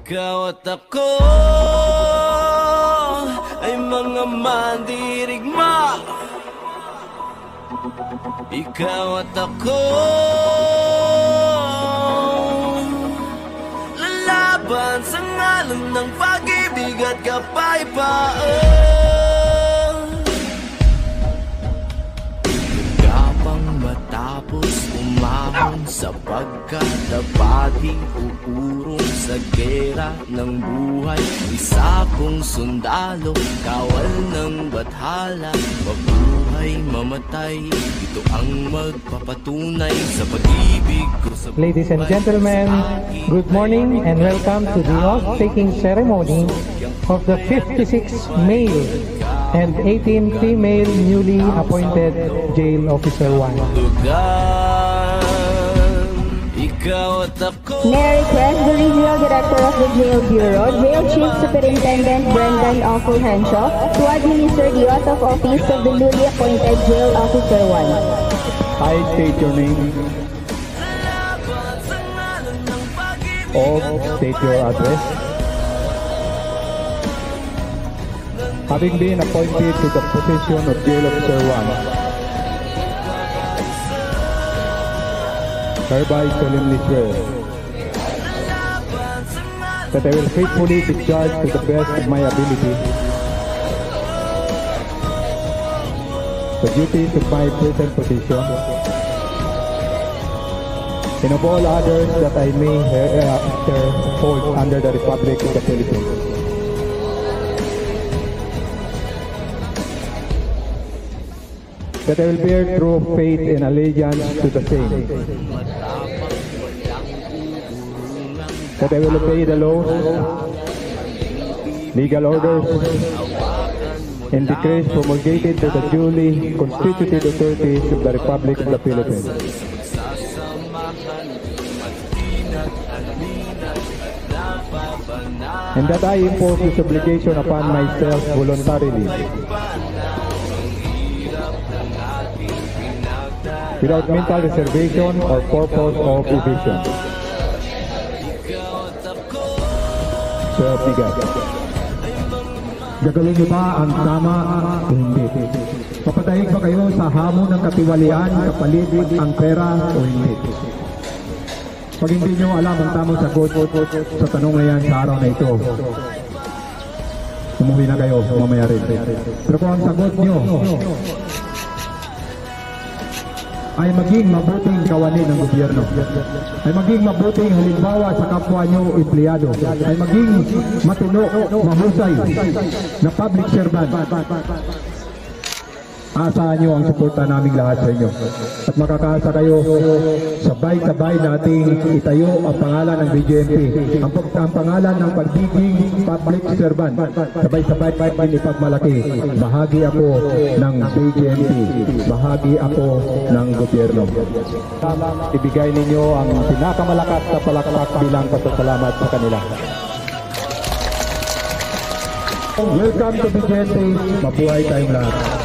Ikaw at ako ay mga mandirigma. Ikaw at ako lalaban sa ngalan ng pag-ibig at kapayapaan. Gapang matapos umahon sapagkat dapating uurong sa gera ng buhay. Isa kong sundalo, kawal ng bathala, mabuhay, mamatay, ito ang magpapatunay sa pag-ibig ko sa buhay. Ladies and gentlemen, good morning and welcome to the oath-taking ceremony of the 56 male and 18 female newly appointed Jail Officer 1. May I request the Regional Director of the Jail Bureau, Jail Chief Superintendent Brendan O. Fulgencio, to administer the oath of office of the newly appointed Jail Officer 1. I state your name. State your address. Having been appointed to the position of Jail Officer 1, hereby solemnly swear that I will faithfully discharge to the best of my ability the duties of my present position, and of all others that I may hereafter hold under the Republic of the Philippines. That I will bear true faith and allegiance to the same. That I will obey the laws, legal orders, and decrees promulgated to the duly constituted authorities of the Republic of the Philippines. And that I impose this obligation upon myself voluntarily, without mental reservation or purpose of evasion. Sir Pigat, gagawin niyo ba ang tama o hindi? Papatahig ba kayo sa hamon ng katiwalian kapalit ang pera o hindi? Pag hindi niyo alam ang tamang sagot sa tanong na yan sa araw na ito, umuwi na kayo mamaya rin. Pero kung ang sagot niyo ay maging mabuting kawani ng gobyerno, ay maging mabuting halimbawa sa kapwa nyo empleyado, ay maging matino, mahusay na public servant, asahan nyo ang suporta naming lahat sa inyo. At makakaasa kayo, sabay-sabay nating itayo ang pangalan ng BJMP, ang pangalan ng pagiging public servant. Sabay-sabay din ipagmalaki. Bahagi ako ng BJMP, bahagi ako ng gobyerno. Ibigay ninyo ang pinakamalakas na palakpak bilang pasasalamat sa kanila. Welcome to BJMP. Mabuhay tayong lahat.